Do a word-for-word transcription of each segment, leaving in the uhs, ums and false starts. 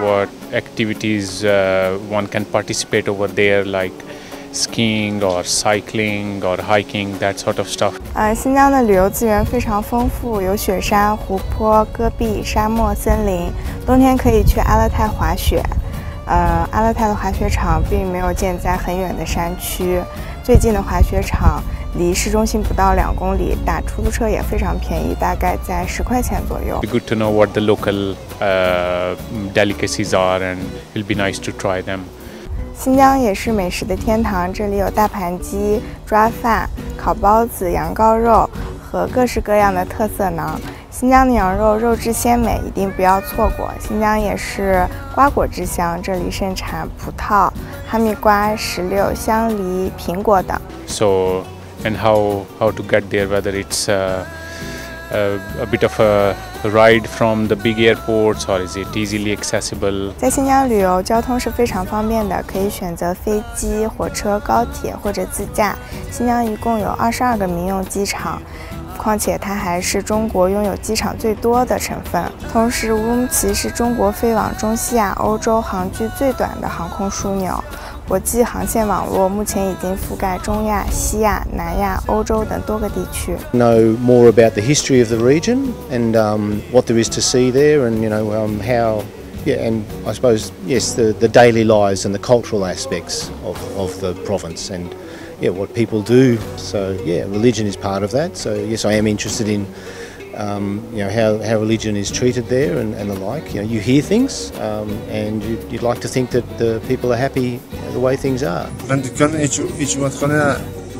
what activities uh, one can participate over there, like skiing or cycling or hiking, that sort of stuff. 呃，新疆的旅游资源非常丰富，有雪山、湖泊、戈壁、沙漠、森林。冬天可以去阿勒泰滑雪。呃，阿勒泰的滑雪场并没有建在很远的山区，最近的滑雪场离市中心不到两公里，打出租车也非常便宜，大概在十块钱左右。 Good to know what the local uh, delicacies are, and it'll be nice to try them. 新疆也是美食的天堂，这里有大盘鸡、抓饭、烤包子、羊羔肉和各式各样的特色馕。新疆的羊肉肉质鲜美，一定不要错过。新疆也是瓜果之乡，这里盛产葡萄、哈密瓜、石榴、香梨、苹果等。 So, and how how to get there? Whether it's uh, a, a bit of a ride from the big airports, or is it easily accessible? 在新疆旅游，交通是非常方便的，可以选择飞机、火车、高铁或者自驾。新疆一共有二十二个民用机场。 况且它还是中国拥有机场最多的省份，同时乌鲁木齐是中国飞往中西亚、欧洲航距最短的航空枢纽。国际航线网络目前已经覆盖中亚、西亚、南亚、欧洲等多个地区。 Know more about the history of the region and um, what there is to see there, and you know um, how, yeah, and I suppose yes, the the daily lives and the cultural aspects of of the province and. Yeah, what people do. So yeah, religion is part of that. So yes, I am interested in um, you know how, how religion is treated there and, and the like. You know, you hear things um, and you, you'd like to think that the people are happy the way things are. Ben dükkanı içip atkanı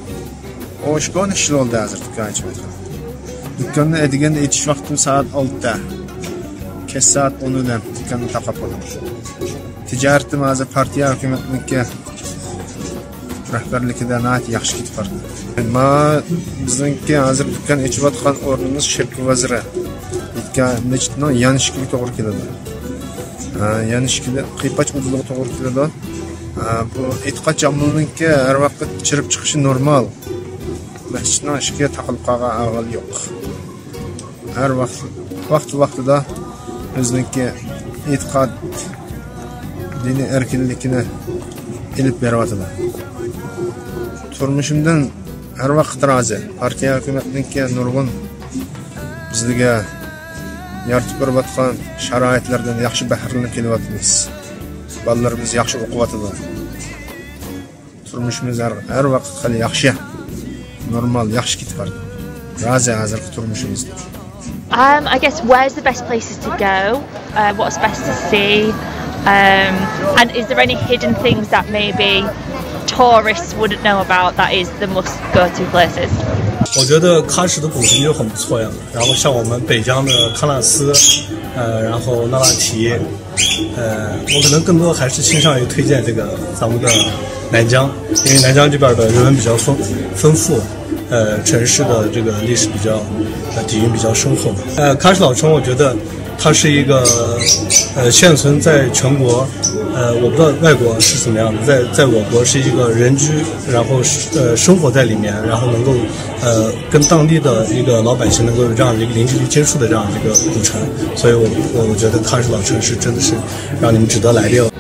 oşkan işler oldu hazır dükkanı içip atkanı. Dükkanı edigende içiş vaktim saat altıda. Kes saat on'dan dükkanı takap oldu. Ticaretim hazır partiya hükümetlikке rahbarligidan nat yaxshi ketib bordi. Ma bizniki hozir dukkan ichib atgan o'rnimiz shirk vaziri. Dukkan nechitning yanishkiga to'g'ri keladi. Yanishkiga qiypach udliga to'g'ri keladi. Bu e'tiqod jamolininki har vaqt chirib chiqishi normal. Masjidning ishiga taqilib qolgan avval yo'q. Har vaqt vaqt vaqtida bizniki e'tiqod diniy erkinlikni ilib beryapti. Turmuşumdan her vaqt razı. Partiya hükümetinki nurgun bizga yaratib berayotgan sharoitlardan yaxshi bahramlanib kelyapmiz. Bolalarimiz yaxshi o'qiyotdi. Turmushimiz har vaqt hali yaxshi, normal, yaxshi ketib bordi. Razı hozirgi turmushimiz. Um, I guess where's the best places to go? Uh, what's best to see? Um, and is there any hidden things that maybe tourists wouldn't know about that is the must go to places? 我觉得喀什的古城就很不错呀，然后像我们北疆的喀纳斯，呃，然后那拉提，呃，我可能更多还是倾向于推荐这个咱们的南疆，因为南疆这边的人文比较丰丰富，呃，城市的这个历史比较呃底蕴比较深厚。呃，喀什老城，我觉得它是一个呃现存在全国，呃我不知道外国是怎么样的，在在我国是一个人居，然后呃生活在里面，然后能够呃跟当地的一个老百姓能够有这样的一个零距离接触的这样一个古城，所以我我我觉得喀什老城是真的是让你们值得来的哟。